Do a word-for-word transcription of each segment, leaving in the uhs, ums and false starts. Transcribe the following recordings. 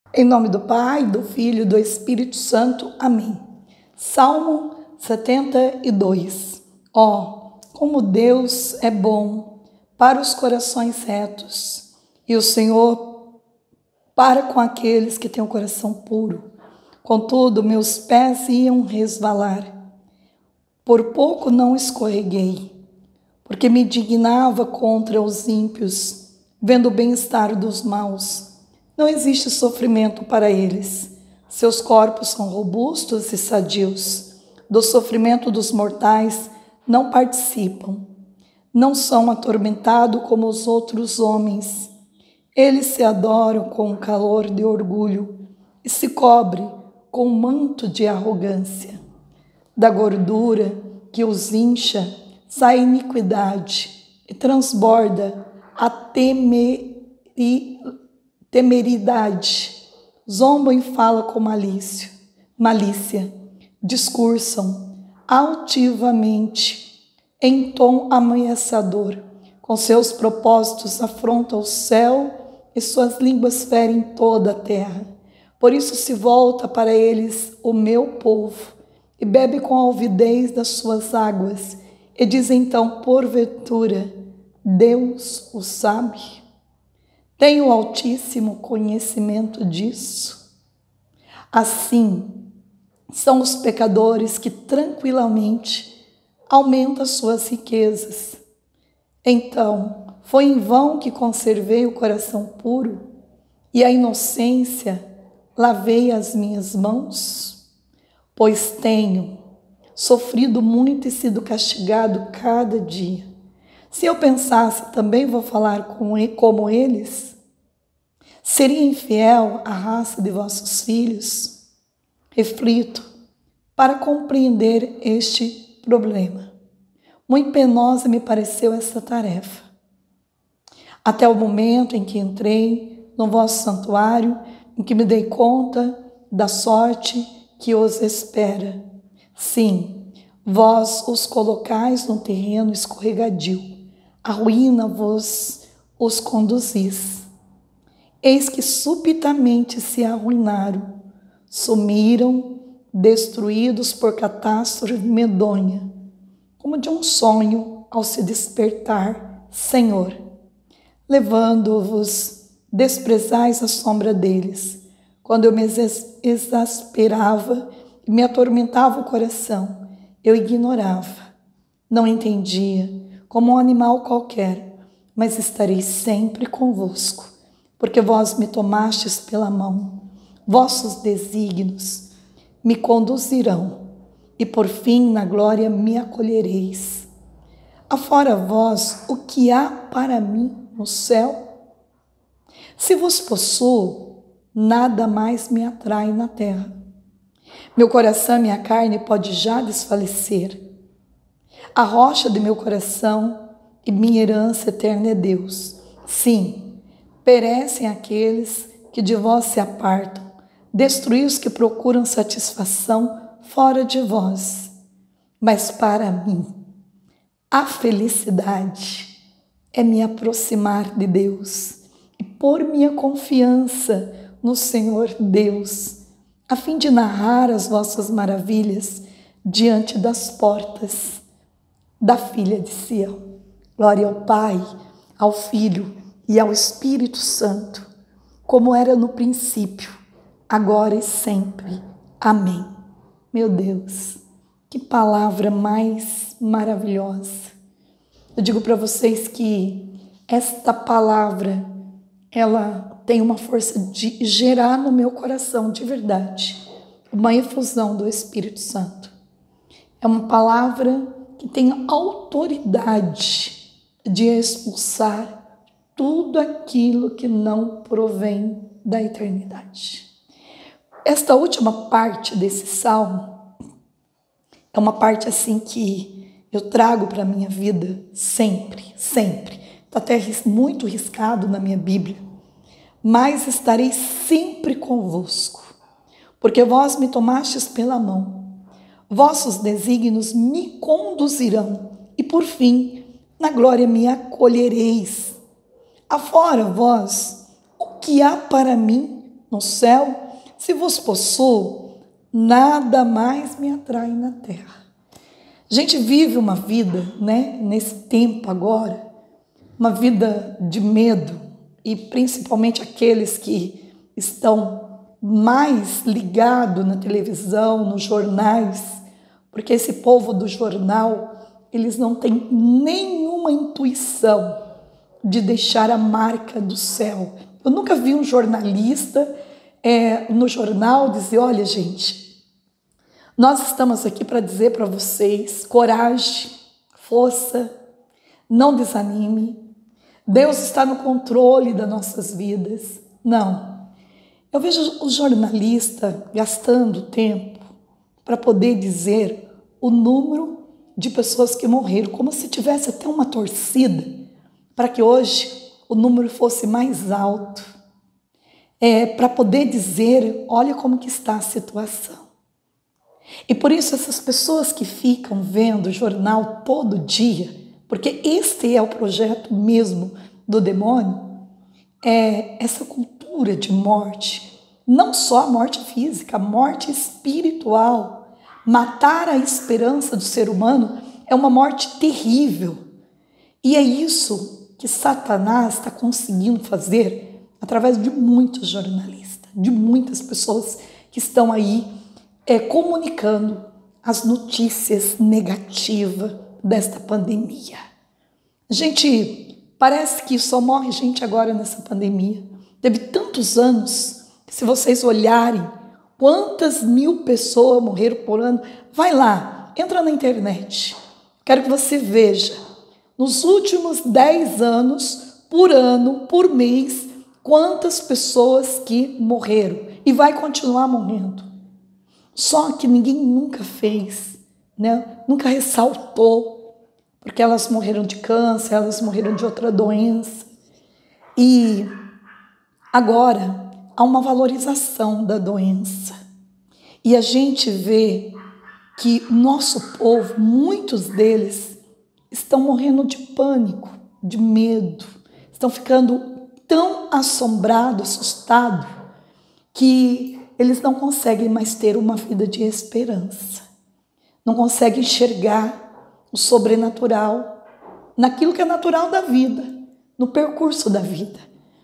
Em nome do Pai, do Filho e do Espírito Santo. Amém. Salmo setenta e dois. Ó, oh, como Deus é bom para os corações retos, e o Senhor para com aqueles que têm o coração puro. Contudo, meus pés iam resvalar. Por pouco não escorreguei, porque me indignava contra os ímpios, vendo o bem-estar dos maus. Não existe sofrimento para eles. Seus corpos são robustos e sadios. Do sofrimento dos mortais não participam. Não são atormentados como os outros homens. Eles se adoram com um calor de orgulho e se cobrem com um manto de arrogância. Da gordura que os incha sai iniquidade e transborda a temeridade. Temeridade, zombam e falam com malícia, malícia, discursam altivamente, em tom ameaçador, com seus propósitos afrontam o céu e suas línguas ferem toda a terra. Por isso se volta para eles o meu povo, e bebe com a alvidez das suas águas, e diz então, porventura, Deus o sabe? Tem o Altíssimo conhecimento disso? Assim, são os pecadores que tranquilamente aumentam suas riquezas. Então, foi em vão que conservei o coração puro e a inocência lavei as minhas mãos? Pois tenho sofrido muito e sido castigado cada dia. Se eu pensasse, também vou falar como eles? Seria infiel à raça de vossos filhos? Reflito para compreender este problema. Muito penosa me pareceu essa tarefa. Até o momento em que entrei no vosso santuário, em que me dei conta da sorte que os espera. Sim, vós os colocais num terreno escorregadio. A ruína vos os conduzis. Eis que subitamente se arruinaram, sumiram, destruídos por catástrofe medonha, como de um sonho ao se despertar, Senhor. Levando-vos, desprezais a sombra deles. Quando eu me exasperava e me atormentava o coração, eu ignorava, não entendia, como um animal qualquer, mas estarei sempre convosco, porque vós me tomastes pela mão, vossos desígnios me conduzirão, e por fim na glória me acolhereis. Afora vós, o que há para mim no céu? Se vos possuo, nada mais me atrai na terra. Meu coração e minha carne pode já desfalecer. A rocha de meu coração e minha herança eterna é Deus. Sim, perecem aqueles que de vós se apartam, destruí os que procuram satisfação fora de vós. Mas para mim, a felicidade é me aproximar de Deus e pôr minha confiança no Senhor Deus, a fim de narrar as vossas maravilhas diante das portas da filha de Sião. Glória ao Pai, ao Filho e ao Espírito Santo, como era no princípio, agora e sempre. Amém. Meu Deus, que palavra mais maravilhosa. Eu digo para vocês que esta palavra, ela tem uma força de gerar no meu coração, de verdade, uma efusão do Espírito Santo. É uma palavra que tem autoridade de expulsar tudo aquilo que não provém da eternidade. Esta última parte desse salmo é uma parte assim que eu trago para a minha vida sempre, sempre. Está até muito riscado na minha Bíblia. Mas estarei sempre convosco, porque vós me tomastes pela mão. Vossos desígnios me conduzirão, e por fim, na glória me acolhereis. Afora vós, o que há para mim no céu, se vos possuo, nada mais me atrai na terra. A gente vive uma vida, né, nesse tempo agora, uma vida de medo, e principalmente aqueles que estão mais ligados na televisão, nos jornais, porque esse povo do jornal, eles não têm nenhuma intuição de deixar a marca do céu. Eu nunca vi um jornalista é, no jornal dizer, olha gente, nós estamos aqui para dizer para vocês, coragem, força, não desanime, Deus está no controle das nossas vidas. Não, eu vejo o jornalista gastando tempo para poder dizer o número de pessoas que morreram, como se tivesse até uma torcida, para que hoje o número fosse mais alto, é, para poder dizer, olha como que está a situação. E por isso essas pessoas que ficam vendo o jornal todo dia, porque este é o projeto mesmo do demônio, é essa cultura de morte, não só a morte física, a morte espiritual. Matar a esperança do ser humano é uma morte terrível. E é isso que Satanás está conseguindo fazer através de muitos jornalistas, de muitas pessoas que estão aí é, comunicando as notícias negativas desta pandemia. Gente, parece que só morre gente agora nessa pandemia. Teve tantos anos que, se vocês olharem quantas mil pessoas morreram por ano, vai lá, entra na internet. Quero que você veja, nos últimos dez anos, por ano, por mês, quantas pessoas que morreram. E vai continuar morrendo. Só que ninguém nunca fez, né? Nunca ressaltou, porque elas morreram de câncer, elas morreram de outra doença. E agora há uma valorização da doença. E a gente vê que nosso povo, muitos deles, estão morrendo de pânico, de medo, estão ficando tão assombrados, assustados, que eles não conseguem mais ter uma vida de esperança, não conseguem enxergar o sobrenatural naquilo que é natural da vida, no percurso da vida.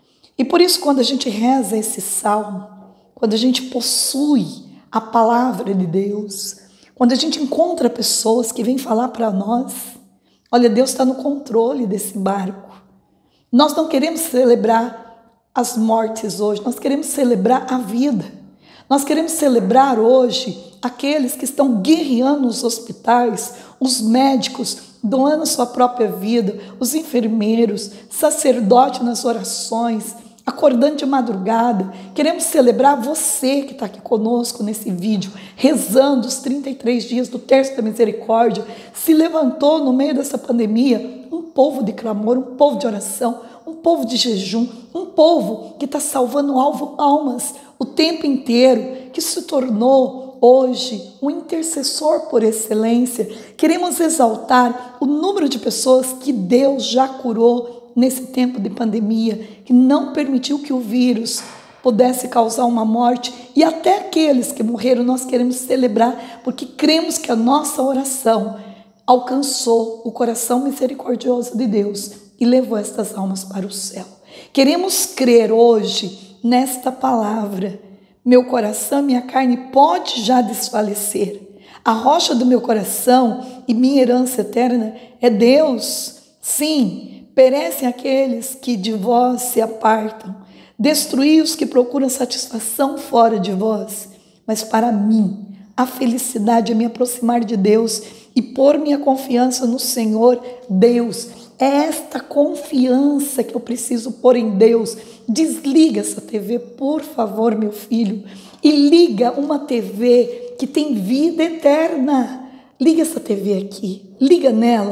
E por isso, quando a gente reza esse salmo, quando a gente possui a palavra de Deus, quando a gente encontra pessoas que vêm falar para nós, olha, Deus está no controle desse barco. Nós não queremos celebrar as mortes hoje, nós queremos celebrar a vida. Nós queremos celebrar hoje aqueles que estão guerreando nos hospitais, os médicos doando sua própria vida, os enfermeiros, sacerdotes nas orações, acordando de madrugada. Queremos celebrar você que está aqui conosco nesse vídeo, rezando os trinta e três dias do Terço da Misericórdia. Se levantou no meio dessa pandemia um povo de clamor, um povo de oração, um povo de jejum, um povo que está salvando almas o tempo inteiro, que se tornou hoje um intercessor por excelência. Queremos exaltar o número de pessoas que Deus já curou nesse tempo de pandemia, que não permitiu que o vírus pudesse causar uma morte, e até aqueles que morreram nós queremos celebrar, porque cremos que a nossa oração alcançou o coração misericordioso de Deus e levou estas almas para o céu. Queremos crer hoje nesta palavra. Meu coração, minha carne pode já desfalecer. A rocha do meu coração e minha herança eterna é Deus. Sim, perecem aqueles que de vós se apartam. Destruí os que procuram satisfação fora de vós. Mas para mim, a felicidade é me aproximar de Deus e pôr minha confiança no Senhor Deus. É esta confiança que eu preciso pôr em Deus. Desliga essa T V, por favor, meu filho, e liga uma T V que tem vida eterna. Liga essa T V aqui, liga nela.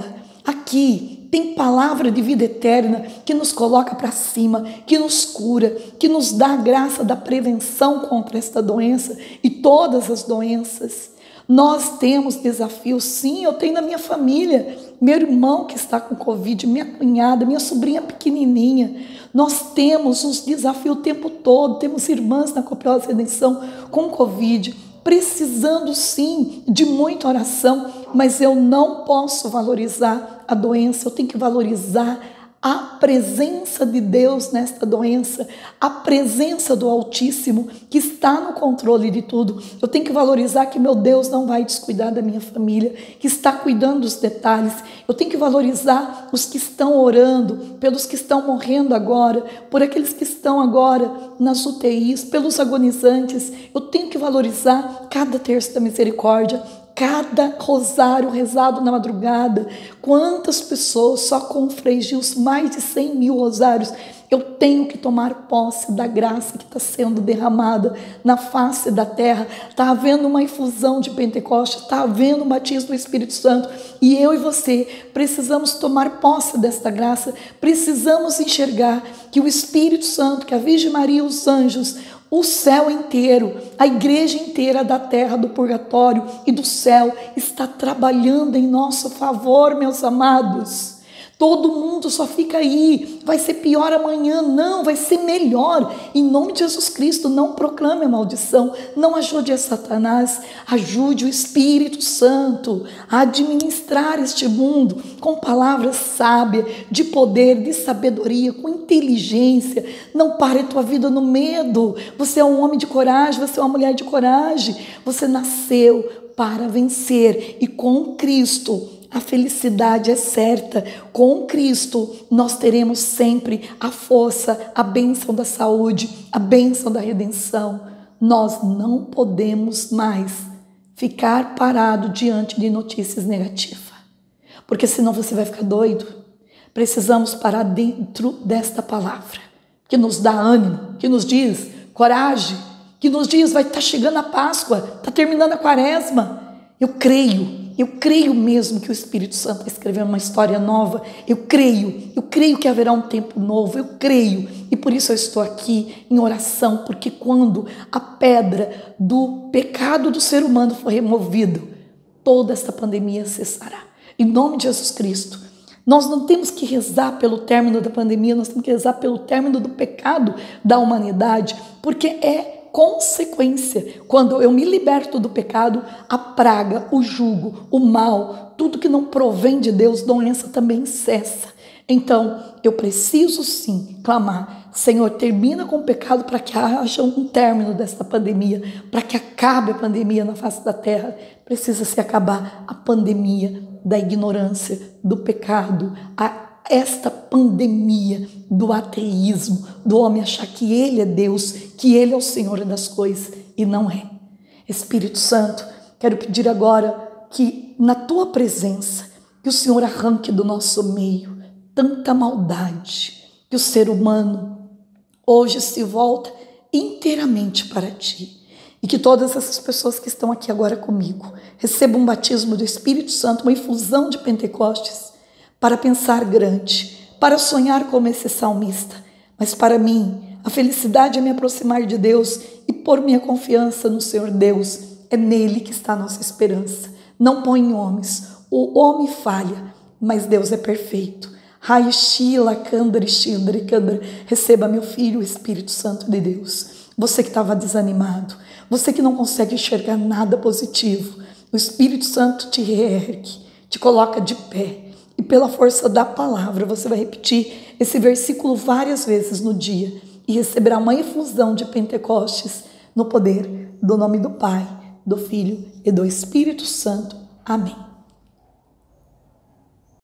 Aqui tem palavra de vida eterna que nos coloca para cima, que nos cura, que nos dá a graça da prevenção contra esta doença e todas as doenças. Nós temos desafios, sim, eu tenho na minha família meu irmão que está com Covid, minha cunhada, minha sobrinha pequenininha. Nós temos uns desafios o tempo todo, temos irmãs na Copiosa Redenção com Covid, precisando sim de muita oração, mas eu não posso valorizar a doença, eu tenho que valorizar a presença de Deus nesta doença, a presença do Altíssimo que está no controle de tudo. Eu tenho que valorizar que meu Deus não vai descuidar da minha família, que está cuidando dos detalhes. Eu tenho que valorizar os que estão orando, pelos que estão morrendo agora, por aqueles que estão agora nas U T Is, pelos agonizantes. Eu tenho que valorizar cada terço da misericórdia, cada rosário rezado na madrugada. Quantas pessoas só com o Frei Gilson, mais de cem mil rosários. Eu tenho que tomar posse da graça que está sendo derramada na face da terra. Está havendo uma infusão de Pentecostes, está havendo um batismo do Espírito Santo. E eu e você precisamos tomar posse desta graça, precisamos enxergar que o Espírito Santo, que a Virgem Maria, os anjos, o céu inteiro, a igreja inteira da terra, do purgatório e do céu está trabalhando em nosso favor, meus amados. Todo mundo só fica aí, vai ser pior amanhã. Não, vai ser melhor. Em nome de Jesus Cristo, não proclame a maldição, não ajude a Satanás, ajude o Espírito Santo a administrar este mundo com palavras sábias, de poder, de sabedoria, com inteligência. Não pare a tua vida no medo. Você é um homem de coragem, você é uma mulher de coragem. Você nasceu para vencer e com Cristo a felicidade é certa. Com Cristo nós teremos sempre a força, a bênção da saúde, a bênção da redenção. Nós não podemos mais ficar parado diante de notícias negativas, porque senão você vai ficar doido. Precisamos parar dentro desta palavra, que nos dá ânimo, que nos diz coragem, que nos diz vai estar chegando a Páscoa, está terminando a Quaresma. Eu creio. Eu creio mesmo que o Espírito Santo vai escrever uma história nova. Eu creio, eu creio que haverá um tempo novo, eu creio. E por isso eu estou aqui em oração, porque quando a pedra do pecado do ser humano for removido, toda essa pandemia cessará. Em nome de Jesus Cristo. Nós não temos que rezar pelo término da pandemia, nós temos que rezar pelo término do pecado da humanidade, porque é consequência. Quando eu me liberto do pecado, a praga, o jugo, o mal, tudo que não provém de Deus, doença também cessa. Então, eu preciso sim clamar: Senhor, termina com o pecado para que haja um término desta pandemia, para que acabe a pandemia na face da terra. Precisa se acabar a pandemia da ignorância, do pecado, a esta pandemia do ateísmo, do homem achar que ele é Deus, que ele é o Senhor das coisas, e não é. Espírito Santo, quero pedir agora que na tua presença, que o Senhor arranque do nosso meio tanta maldade, que o ser humano hoje se volta inteiramente para ti, e que todas essas pessoas que estão aqui agora comigo recebam um batismo do Espírito Santo, uma infusão de Pentecostes, para pensar grande, para sonhar como esse salmista. Mas para mim, a felicidade é me aproximar de Deus e pôr minha confiança no Senhor Deus. É nele que está a nossa esperança. Não põe em homens. O homem falha, mas Deus é perfeito. Receba, meu filho, o Espírito Santo de Deus. Você que estava desanimado, você que não consegue enxergar nada positivo, o Espírito Santo te reergue, te coloca de pé. E pela força da palavra, você vai repetir esse versículo várias vezes no dia e receberá uma infusão de Pentecostes no poder do nome do Pai, do Filho e do Espírito Santo. Amém.